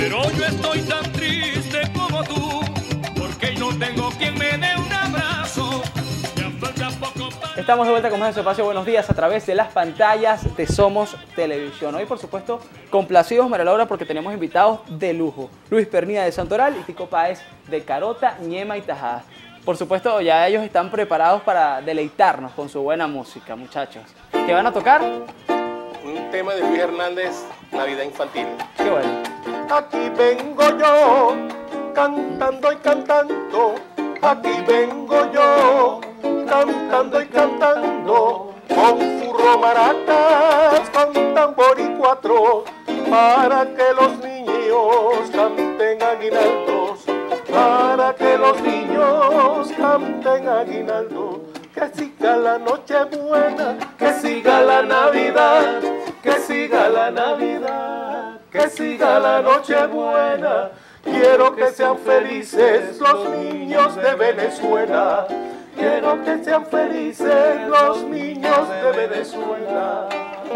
Pero yo estoy tan triste como tú, porque no tengo quien me dé un abrazo. Ya falta poco para... Estamos de vuelta con más de su espacio Buenos Días a través de las pantallas de Somos Televisión. Hoy, por supuesto, complacidos, María Laura, porque tenemos invitados de lujo. Luis Pernía de Santoral y Tico Páez de Carota, Ñema y Tajadas. Por supuesto, ya ellos están preparados para deleitarnos con su buena música, muchachos. ¿Qué van a tocar? Un tema de Luis Hernández, Navidad Infantil. Qué bueno. Aquí vengo yo, cantando y cantando. Aquí vengo yo, cantando y cantando. Con furro, maracas, con tambor y cuatro, para que los niños canten aguinaldos. Para que los niños canten aguinaldo. Que siga la noche buena, que siga la Navidad, que siga la Navidad, que siga la noche buena. Quiero que sean felices los niños de Venezuela. Quiero que sean felices los niños de Venezuela.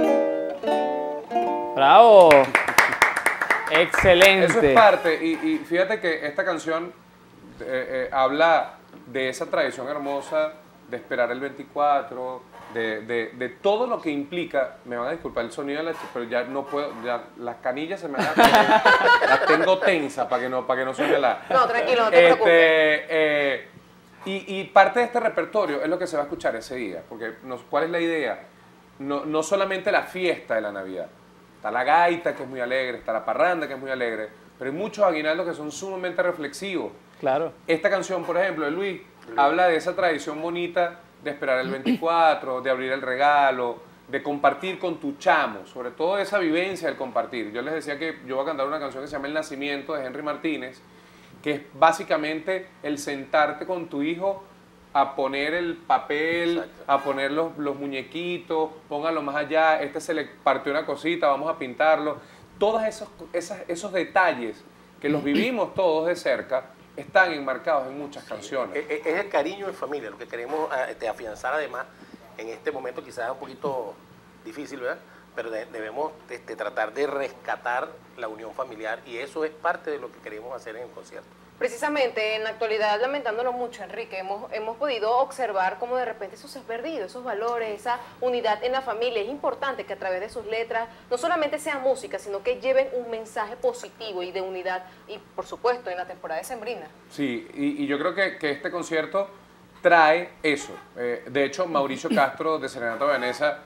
¡Bravo! Excelente. Eso es parte, y fíjate que esta canción habla de esa tradición hermosa de esperar el 24, de todo lo que implica. Me van a disculpar el sonido de la pero ya no puedo, ya las canillas se me van a... las tengo tensas para que no suene la... No, tranquilo, no te preocupes. Y parte de este repertorio es lo que se va a escuchar ese día, porque ¿cuál es la idea? No solamente la fiesta de la Navidad. Está la gaita, que es muy alegre, está la parranda, que es muy alegre, pero hay muchos aguinaldos que son sumamente reflexivos. Claro. Esta canción, por ejemplo, de Luis, habla de esa tradición bonita de esperar el 24, de abrir el regalo, de compartir con tu chamo, sobre todo esa vivencia del compartir. Yo les decía que yo voy a cantar una canción que se llama El Nacimiento, de Henry Martínez, que es básicamente el sentarte con tu hijo a poner el papel, exacto, a poner los muñequitos, póngalo más allá, se le partió una cosita, vamos a pintarlo. Todos esos detalles que los vivimos todos de cerca están enmarcados en muchas canciones. Es el cariño en familia, lo que queremos afianzar además en este momento quizás un poquito difícil, ¿verdad? Pero debemos tratar de rescatar la unión familiar y eso es parte de lo que queremos hacer en el concierto. Precisamente, en la actualidad, lamentándolo mucho, Enrique, hemos podido observar cómo de repente eso se ha perdido, esos valores, esa unidad en la familia. Es importante que a través de sus letras no solamente sea música, sino que lleven un mensaje positivo y de unidad, y por supuesto, en la temporada decembrina. Sí, y yo creo que este concierto trae eso. De hecho, Mauricio Castro, de Serenata Vanessa,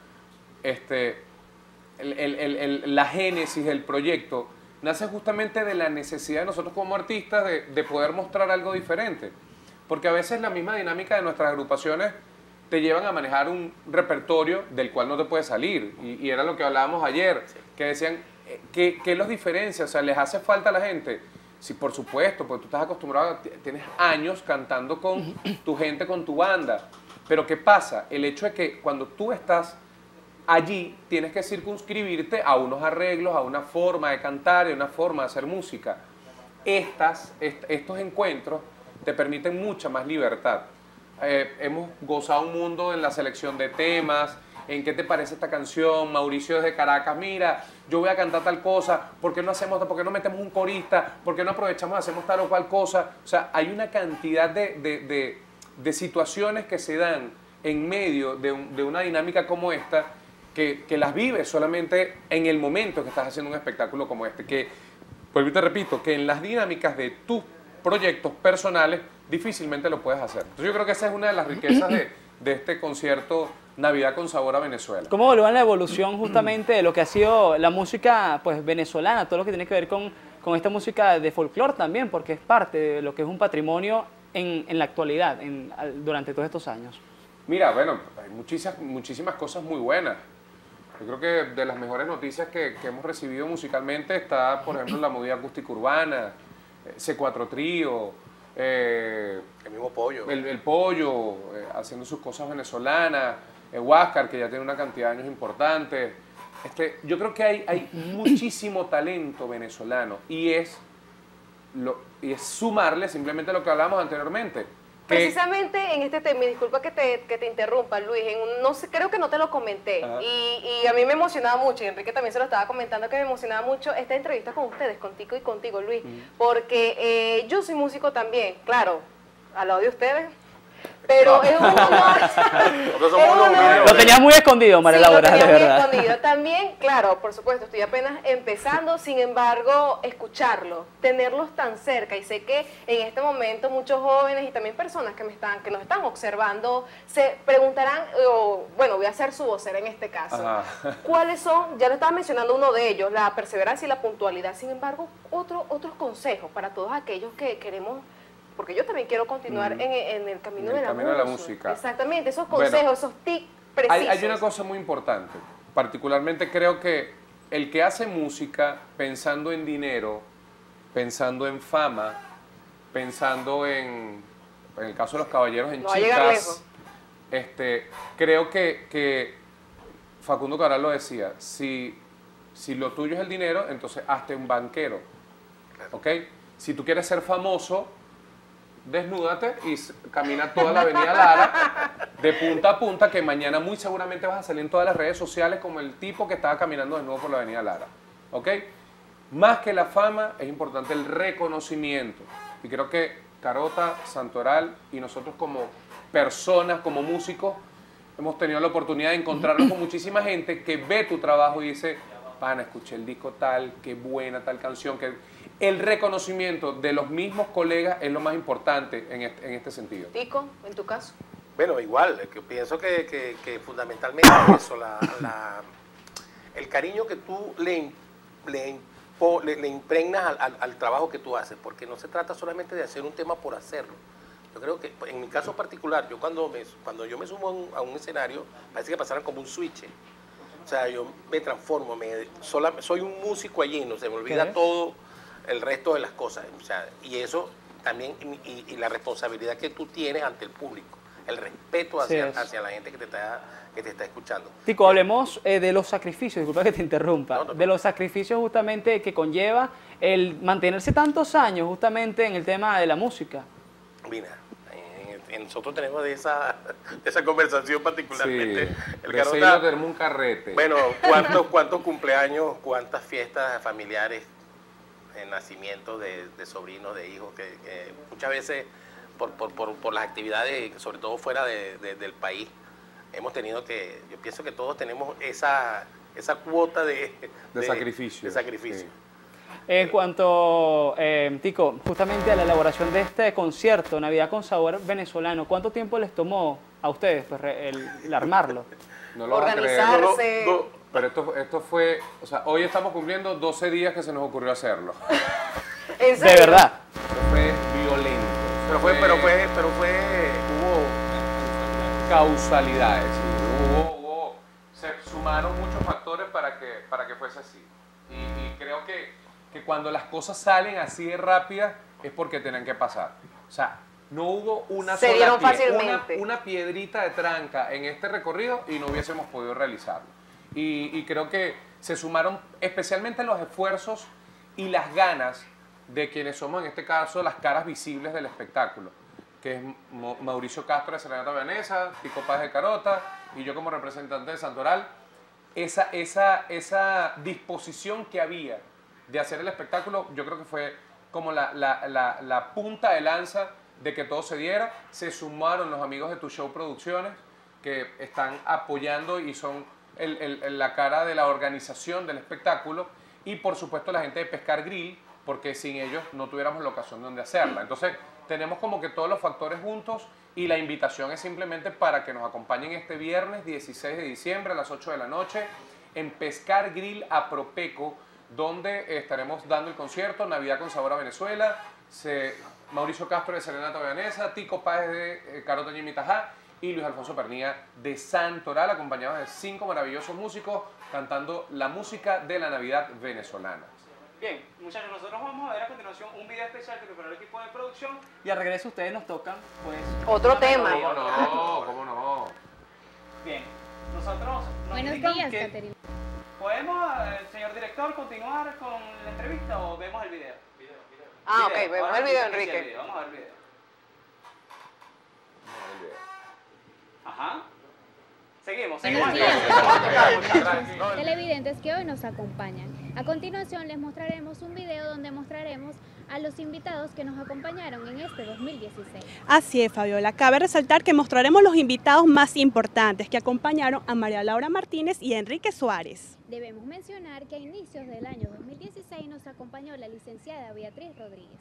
la génesis del proyecto nace justamente de la necesidad de nosotros como artistas de poder mostrar algo diferente. Porque a veces la misma dinámica de nuestras agrupaciones te llevan a manejar un repertorio del cual no te puedes salir. Y era lo que hablábamos ayer, que decían, ¿qué los diferencia? O sea, ¿les hace falta a la gente? Sí, por supuesto, porque tú estás acostumbrado, tienes años cantando con tu gente, con tu banda. Pero ¿qué pasa? El hecho de que cuando tú estás allí tienes que circunscribirte a unos arreglos, a una forma de cantar y a una forma de hacer música. Estos encuentros te permiten mucha más libertad. Hemos gozado un mundo en la selección de temas, en qué te parece esta canción, Mauricio desde Caracas, mira, yo voy a cantar tal cosa, ¿por qué no metemos un corista? ¿Por qué no aprovechamos y hacemos tal o cual cosa? O sea, hay una cantidad de situaciones que se dan en medio de una dinámica como esta, que las vives solamente en el momento que estás haciendo un espectáculo como este, que, vuelvo y te repito, que en las dinámicas de tus proyectos personales difícilmente lo puedes hacer. Entonces yo creo que esa es una de las riquezas de este concierto Navidad con Sabor a Venezuela. ¿Cómo evalúan la evolución justamente de lo que ha sido la música pues venezolana, todo lo que tiene que ver con esta música de folclore también, porque es parte de lo que es un patrimonio en la actualidad, durante todos estos años? Mira, bueno, hay muchísimas cosas muy buenas. Yo creo que de las mejores noticias que hemos recibido musicalmente está, por ejemplo, la movida acústica urbana, C4 Trío, el mismo Pollo. El Pollo, haciendo sus cosas venezolanas, Huáscar, que ya tiene una cantidad de años importantes. Yo creo que hay muchísimo talento venezolano y es sumarle simplemente lo que hablábamos anteriormente, precisamente en este tema, y disculpa que te interrumpa, Luis, no sé, creo que no te lo comenté, y a mí me emocionaba mucho, y Enrique también se lo estaba comentando, que me emocionaba mucho esta entrevista con ustedes, contigo y contigo, Luis, porque yo soy músico también, claro, al lado de ustedes, pero es un honor. Lo tenías muy escondido, María Laura, lo tenía de muy verdad. escondido. También, claro, por supuesto, estoy apenas empezando, sin embargo, escucharlo, tenerlos tan cerca, y sé que en este momento muchos jóvenes y también personas que nos están observando se preguntarán, bueno, voy a ser su vocera en este caso, ¿cuáles son? Ya lo estaba mencionando uno de ellos, la perseverancia y la puntualidad. Sin embargo, otros consejos para todos aquellos que queremos, porque yo también quiero continuar en el camino de la música. Exactamente, esos consejos, esos tips precisos. Hay una cosa muy importante. Particularmente creo que el que hace música pensando en dinero, pensando en fama, pensando en el caso de los caballeros, en chicas, creo que Facundo Cabral lo decía, si lo tuyo es el dinero, entonces hazte un banquero. ¿Ok? Si tú quieres ser famoso, desnúdate y camina toda la avenida Lara de punta a punta, que mañana muy seguramente vas a salir en todas las redes sociales como el tipo que estaba caminando desnudo por la avenida Lara. ¿Ok? Más que la fama, es importante el reconocimiento. Y creo que Carota, Santoral y nosotros como personas, como músicos, hemos tenido la oportunidad de encontrarnos con muchísima gente que ve tu trabajo y dice, pana, escuché el disco tal, qué buena tal canción, que... El reconocimiento de los mismos colegas es lo más importante en este sentido. Tico, en tu caso. Bueno, igual, que pienso que fundamentalmente eso, el cariño que tú le impregnas al trabajo que tú haces, porque no se trata solamente de hacer un tema por hacerlo. Yo creo que, en mi caso particular, yo cuando yo me sumo a un escenario, parece que pasaran como un switch. O sea, yo me transformo, soy un músico allí, no se me olvida todo el resto de las cosas, o sea, y eso también, y la responsabilidad que tú tienes ante el público, el respeto hacia la gente que te está escuchando. Tico, hablemos de los sacrificios, disculpa que te interrumpa, de los sacrificios justamente que conlleva el mantenerse tantos años justamente en el tema de la música. Mira, nosotros tenemos de esa conversación particularmente. Sí, el Carota, tenemos un carrete. Bueno, ¿cuántos cumpleaños, cuántas fiestas familiares, nacimiento de sobrinos, de hijos, que muchas veces por las actividades, sobre todo fuera del país, hemos tenido que, yo pienso que todos tenemos esa cuota de sacrificio. De sacrificio. Sí. En cuanto, Tico, justamente a la elaboración de este concierto, Navidad con Sabor Venezolano, ¿cuánto tiempo les tomó a ustedes pues, el armarlo? No lo organizarse. Pero esto fue, o sea, hoy estamos cumpliendo 12 días que se nos ocurrió hacerlo. ¿En serio? De verdad. Esto fue violento. Pero hubo causalidades. ¿Sí? Se sumaron muchos factores para que fuese así. Y creo que cuando las cosas salen así de rápidas es porque tienen que pasar. O sea, no hubo una una piedrita de tranca en este recorrido y no hubiésemos podido realizarlo. Y creo que se sumaron especialmente los esfuerzos y las ganas de quienes somos, en este caso, las caras visibles del espectáculo, que es Mauricio Castro de Serenata Vianesa, Tico Páez de Carota y yo como representante de Santoral. Esa disposición que había de hacer el espectáculo, yo creo que fue como la punta de lanza de que todo se diera. Se sumaron los amigos de Tu Show Producciones, que están apoyando y son la cara de la organización del espectáculo, y por supuesto la gente de Pescar Grill, porque sin ellos no tuviéramos la ocasión donde hacerla. Entonces tenemos como que todos los factores juntos, y la invitación es simplemente para que nos acompañen este viernes 16 de diciembre a las 8 de la noche en Pescar Grill Apropeco, donde estaremos dando el concierto Navidad con Sabor a Venezuela, Mauricio Castro de Serenata Vianesa, Tico Páez de Carota Ñimitajá y Luis Alfonso Pernía de Santoral, acompañados de 5 maravillosos músicos cantando la música de la Navidad venezolana. Bien, muchachos, nosotros vamos a ver a continuación un video especial que preparó el equipo de producción, y al regreso ustedes nos tocan, pues... Otro tema. ¿Cómo no? Bien, nosotros... Buenos días, Caterina. ¿Podemos, señor director, continuar con la entrevista o vemos el video? Ok, vemos el video, Enrique. Vamos a ver el video. Ajá. Seguimos. Buenos seguimos. días, televidentes que hoy nos acompañan. A continuación les mostraremos un video donde mostraremos a los invitados que nos acompañaron en este 2016. Así es, Fabiola. Cabe resaltar que mostraremos los invitados más importantes que acompañaron a María Laura Martínez y a Enrique Suárez. Debemos mencionar que a inicios del año 2016 nos acompañó la licenciada Beatriz Rodríguez.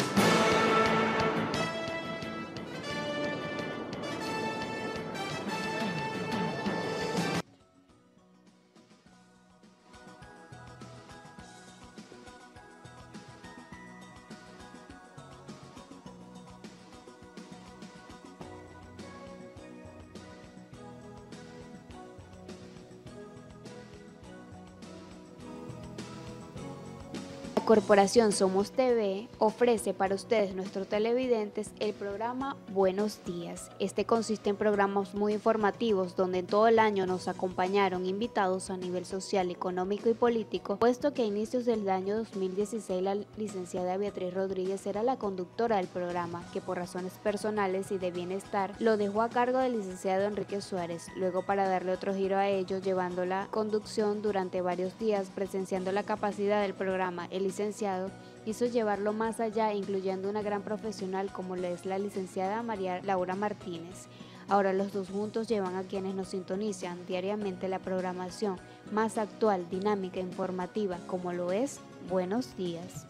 La Corporación Somos TV ofrece para ustedes, nuestros televidentes, el programa Buenos Días. Este consiste en programas muy informativos donde todo el año nos acompañaron invitados a nivel social, económico y político, puesto que a inicios del año 2016 la licenciada Beatriz Rodríguez era la conductora del programa, que por razones personales y de bienestar lo dejó a cargo del licenciado Enrique Suárez, luego para darle otro giro a ello, llevando la conducción durante varios días, presenciando la capacidad del programa. El licenciado hizo llevarlo más allá, incluyendo una gran profesional como lo es la licenciada María Laura Martínez. Ahora los dos juntos llevan a quienes nos sintonizan diariamente la programación más actual, dinámica e informativa, como lo es Buenos Días.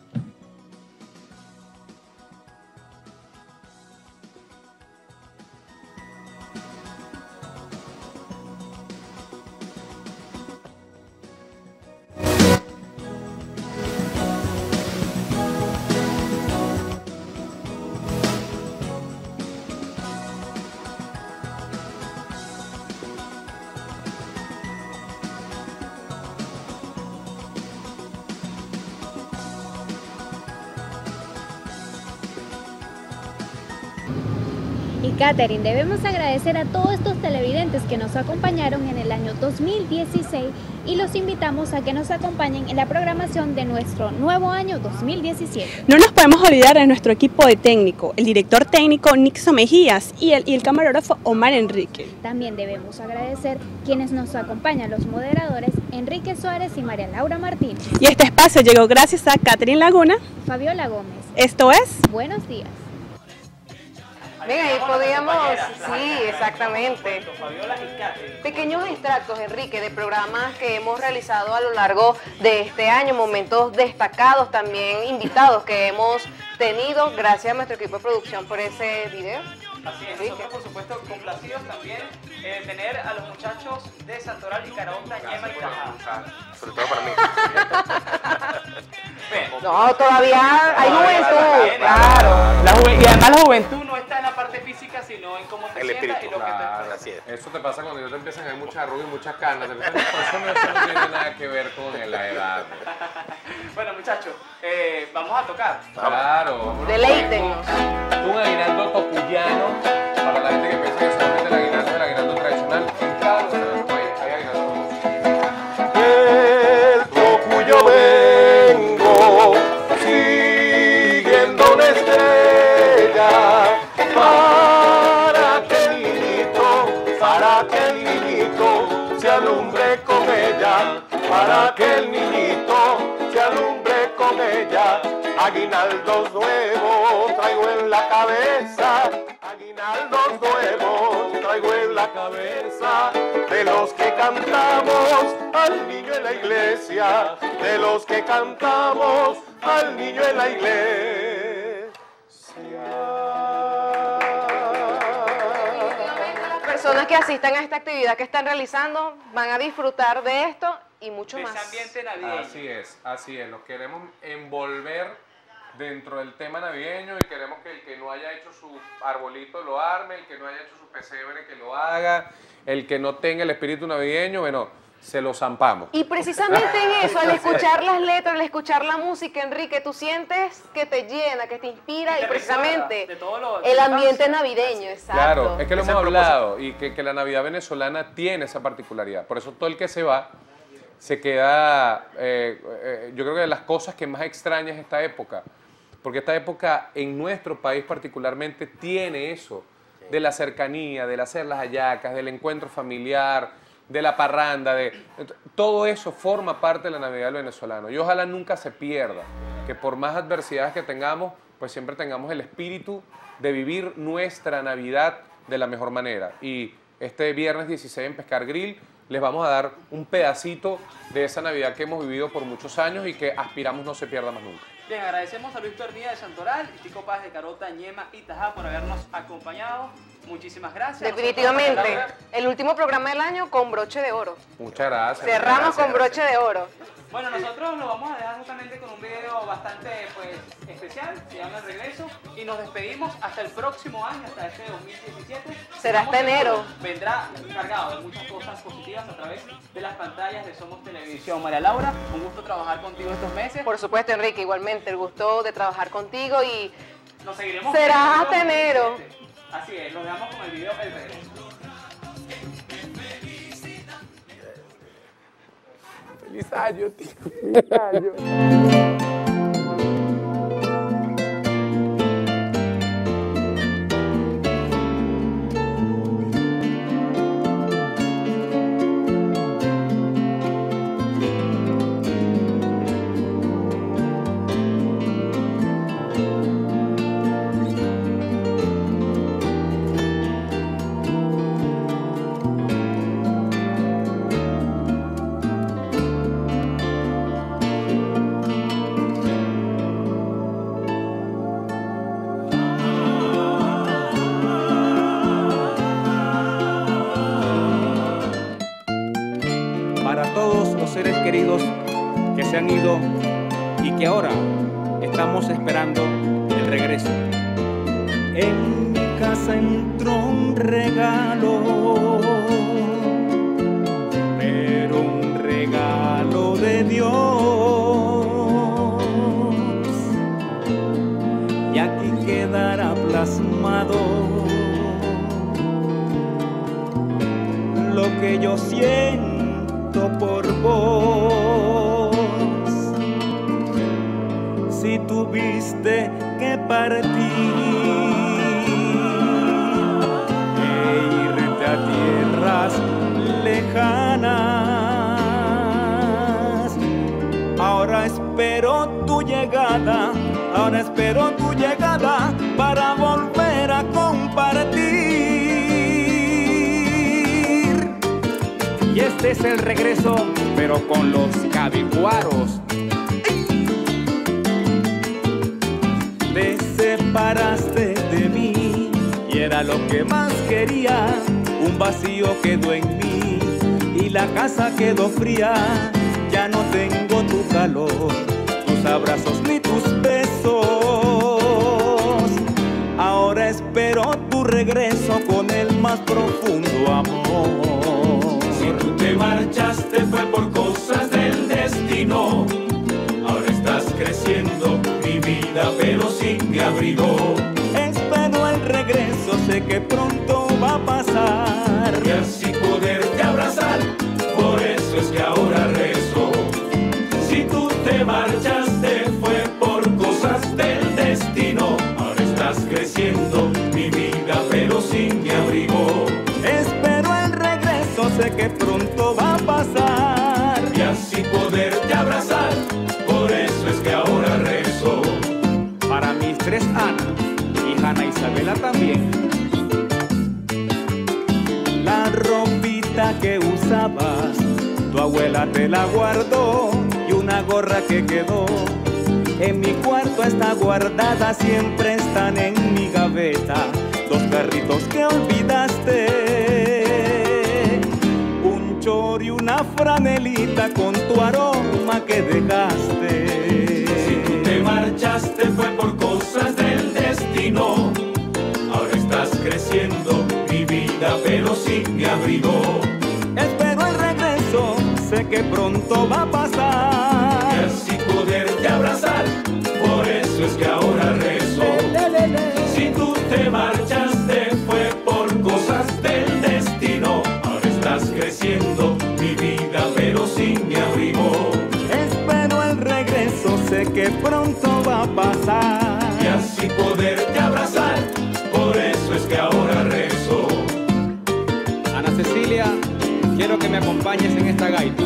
Y Catherine, debemos agradecer a todos estos televidentes que nos acompañaron en el año 2016 y los invitamos a que nos acompañen en la programación de nuestro nuevo año 2017. No nos podemos olvidar de nuestro equipo de técnico, el director técnico Nixon Mejías y el camarógrafo Omar Enrique. También debemos agradecer quienes nos acompañan, los moderadores Enrique Suárez y María Laura Martínez. Y este espacio llegó gracias a Catherine Laguna. Fabiola Gómez. Esto es Buenos Días. Bien, ahí Tenemos las podíamos, compañeras, las sí, compañeras, exactamente. Fabiola y Catherine. Pequeños extractos, Enrique, de programas que hemos realizado a lo largo de este año, momentos destacados, también invitados que hemos tenido, gracias a nuestro equipo de producción por ese video. Así es, Enrique. nosotros por supuesto complacidos también de tener a los muchachos de Santoral y Carota, Ñema y Tajá. Sobre todo para mí. Bien. No, todavía hay juventud, Claro. claro. Y además la juventud no está en la parte física, sino en cómo te El sientas espíritu, y lo que claro, te así es. Eso te pasa cuando ya te empiezan a ver muchas arrugas y muchas canas. Por eso no tiene nada que ver con la edad. Bueno, muchachos, vamos a tocar. Claro. vámonos. Deleítennos. Un aguinaldo tocuyano, para la gente que piensa que solamente el aguinaldo es el aguinaldo tradicional. En cada uno de los países hay aguinaldos. Del Tocuyo vengo, siguiendo una estrella, para que el niñito se alumbre con ella, para que el niñito se alumbre con ella. Aguinaldos nuevos traigo en la cabeza, aguinaldos nuevos traigo en la cabeza, de los que cantamos al niño en la iglesia, de los que cantamos al niño en la iglesia. Las personas que asistan a esta actividad que están realizando van a disfrutar de esto y mucho De más. ese ambiente navideño. Así es. Nos queremos envolver dentro del tema navideño y queremos que el que no haya hecho su arbolito lo arme, el que no haya hecho su pesebre que lo haga, el que no tenga el espíritu navideño, bueno, se lo zampamos. Y precisamente en eso, al escuchar las letras, al escuchar la música, Enrique, tú sientes que te llena, que te inspira Te y precisamente recuerda de todo lo- el de ambiente infancia. navideño, exacto. Claro, es que lo Ese hemos es el propósito. hablado y que la Navidad venezolana tiene esa particularidad. Por eso todo el que se va se queda, yo creo que de las cosas que más extraña es esta época, porque esta época en nuestro país particularmente tiene eso, de la cercanía, del hacer las hallacas, del encuentro familiar, de la parranda, todo eso forma parte de la Navidad del venezolano. Y ojalá nunca se pierda, que por más adversidades que tengamos, pues siempre tengamos el espíritu de vivir nuestra Navidad de la mejor manera. Y este viernes 16 en Pescar Grill les vamos a dar un pedacito de esa Navidad que hemos vivido por muchos años y que aspiramos no se pierda más nunca. Bien, agradecemos a Luis Pernilla de Santoral y Tico Páez de Carota, Ñema y Tajá por habernos acompañado. Muchísimas gracias. Definitivamente, el último programa del año con broche de oro. Muchas gracias. Cerramos con broche de oro. Bueno, nosotros lo vamos a dejar justamente con un video bastante especial, se llama El Regreso, y nos despedimos hasta el próximo año, hasta este 2017. Será hasta enero. Vendrá cargado de muchas cosas positivas a través de las pantallas de Somos Televisión. María Laura, un gusto trabajar contigo estos meses. Por supuesto, Enrique, igualmente, el gusto de trabajar contigo y nos seguiremos. Será hasta enero. Así es, nos dejamos con el video El Regreso. Feliz año, tío. Feliz año. Seres queridos que se han ido y que ahora estamos esperando el regreso. En mi casa entró un regalo, pero un regalo de Dios, y aquí quedará plasmado lo que yo siento por vos. Si tuviste que partir e irte a tierras lejanas, ahora espero tu llegada, para volver a compartir. Y este es el regreso, pero con los cabiguaros. Te separaste de mí y era lo que más quería. Un vacío quedó en mí y la casa quedó fría. Ya no tengo tu calor, tus abrazos ni tus besos. Ahora espero tu regreso con el más profundo amor. Si tú te marchaste fue por cosas del destino. Ahora estás creciendo mi vida, pero sin mi abrigo. Espero el regreso, sé que pronto va a pasar. Y así poderte abrazar, por eso es que ahora rezo. Si tú te marchaste fue por cosas del destino. Ahora estás creciendo mi vida, pero sin mi abrigo. Espero el regreso, sé que pronto va a pasar. Y así poderte abrazar, por eso es que ahora rezo. Para mis tres Ana y Hanna Isabela también. La ropita que usabas, tu abuela te la guardó, y una gorra que quedó en mi cuarto está guardada, siempre están en mi gaveta. Dos carritos que olvidaste, un chor y una franelita con tu aroma que dejaste. Si tú te marchaste fue por cosas del destino. Ahora estás creciendo mi vida, pero sin mi abrigo. Espero el regreso, sé que pronto va a pasar. Y así poderte abrazar, por eso es que ahora rezo. Si tú te marchaste fue por cosas del destino. Ahora estás creciendo mi vida, pero sin mi abrigo. Espero el regreso, sé que pronto va a pasar. Y así poderte abrazar, por eso es que ahora rezo. gaita.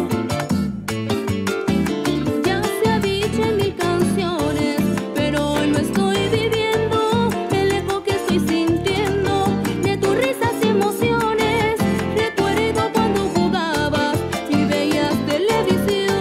Ya se ha dicho en mil canciones, pero hoy lo estoy viviendo. El eco que estoy sintiendo de tus risas y emociones. Recuerdo cuando jugabas y veías televisión.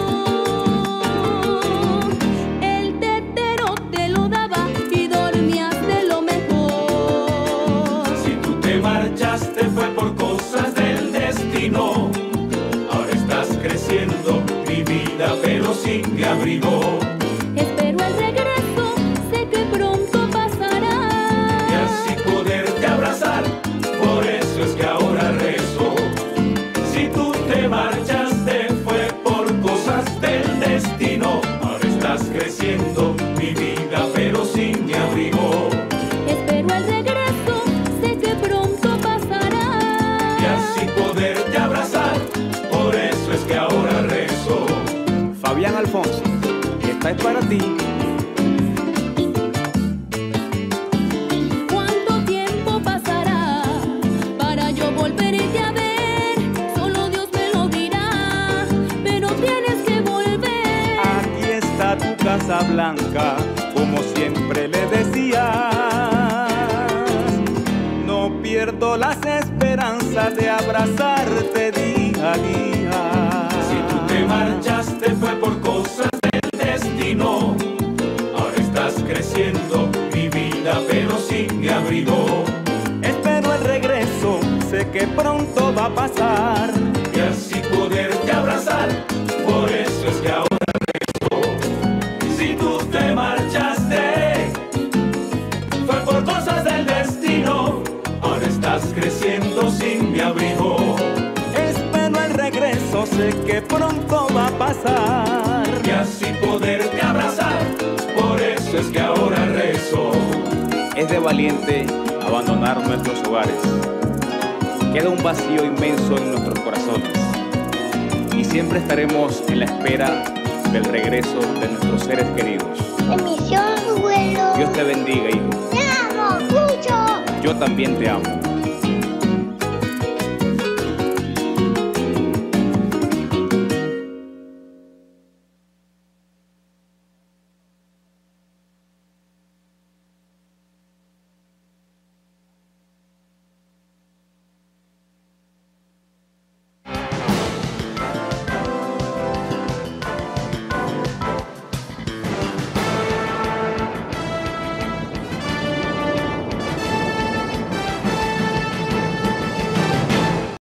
El tetero te lo daba y dormías de lo mejor. Si tú te marchaste fue por cosas del destino. Ahora estás creciendo mi vida, pero sin mi abrigo. Espero el regreso, sé que pronto pasará. Y así poderte abrazar, por eso es que ahora rezo. Si tú te marchaste fue por cosas del destino. Ahora estás creciendo mi vida, pero sin mi abrigo. Espero el regreso, sé que pronto pasará. Y así poderte abrazar, por eso es que ahora rezo. Fabián Alfonso, esta es para ti. ¿Cuánto tiempo pasará para yo volverte a ver? Solo Dios me lo dirá, pero tienes que volver. Aquí está tu Casa Blanca, como siempre le decías. No pierdo las esperanzas de abrazarte día a día. Si tú te marchaste fue por cosas del destino. Ahora estás creciendo mi vida, pero sin mi abrigo. Espero el regreso, sé que pronto va a pasar. Y así poderte abrazar, por eso es que ahora rezo. Si tú te marchaste fue por cosas del destino. Ahora estás creciendo sin mi abrigo. Espero el regreso, sé que pronto va a pasar. Y así poderte abrazar, por eso es que ahora rezo. Es de valiente abandonar nuestros hogares. Queda un vacío inmenso en nuestros corazones. Y siempre estaremos en la espera del regreso de nuestros seres queridos. Bendición, abuelo. Dios te bendiga, hijo. Te amo mucho. Yo también te amo.